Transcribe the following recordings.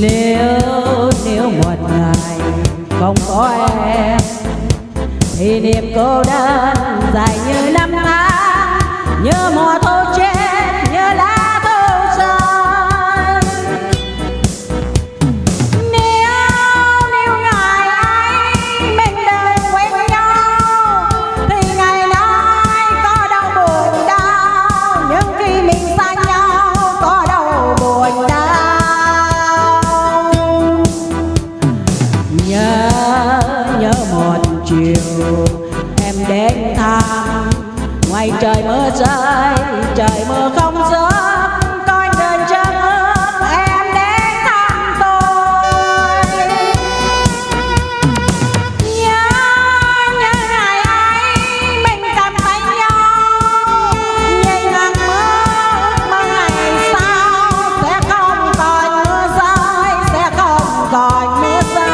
Nếu một ngày không có em thì niềm cô đơn dài như năm tháng, như mùa thu chết, như lá thu rơi. Nếu ngày ấy mình đừng quên nhau thì ngày nay có đâu buồn đau, nhưng khi mình xa nhau có đâu buồn đau. Nhớ một chiều em đến thăm, ngoài trời mưa rơi, trời mưa không rớt, coi đền chân ước em đến thăm tôi. Nhớ ngày ấy mình cầm tay nhau, nhìn hàng mơ ngày sau sẽ không còn mưa rơi, sẽ không còn mưa rơi.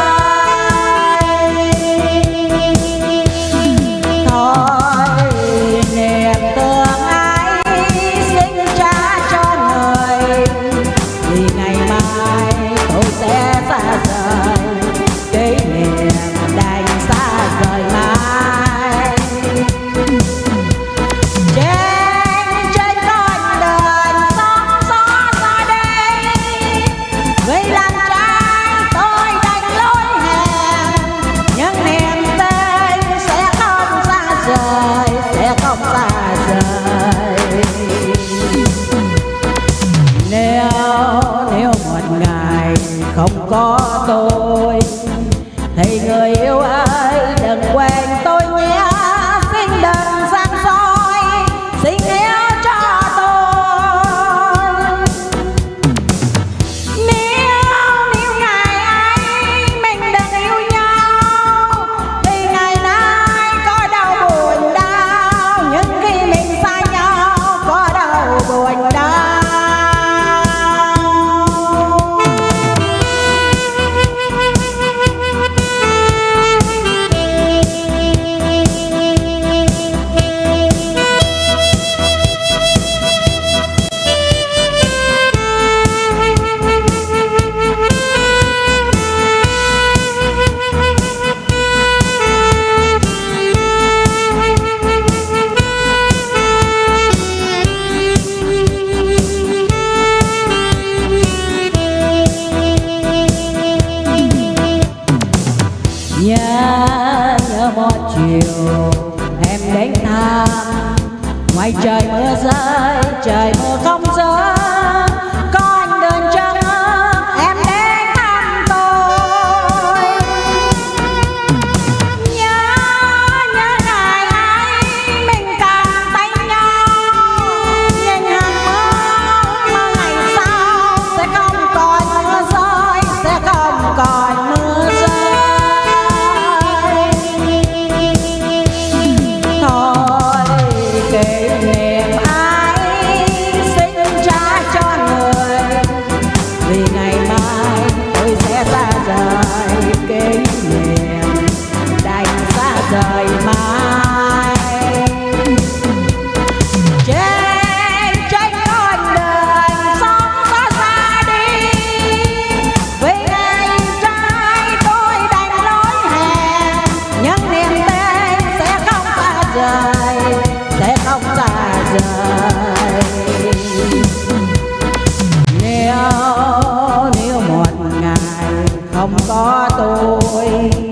Nếu một ngày không có tôi thì người yêu ơi đừng quên tôi nhé, xin đừng sang soi, xin yêu cho tôi. Nếu ngày ấy mình đừng yêu nhau thì ngày nay có đâu buồn đau, nhưng khi mình xa nhau có đâu buồn đau. Nhớ một chiều em đến thăm, ngoài trời mưa rơi, trời mưa không rơi, có anh đền chân ước em đến thăm tôi. Nhớ ngày ấy mình cầm tay nhau, nhìn hàng mơ ngày sau sẽ không còn mưa rơi, sẽ không còn mưa rơi. Rời mai trên con đường sống có xa đi, vì ngày trai tôi đành lối hẹn, nhưng niềm tên sẽ không xa rời, sẽ không xa rời. Nếu một ngày không có tôi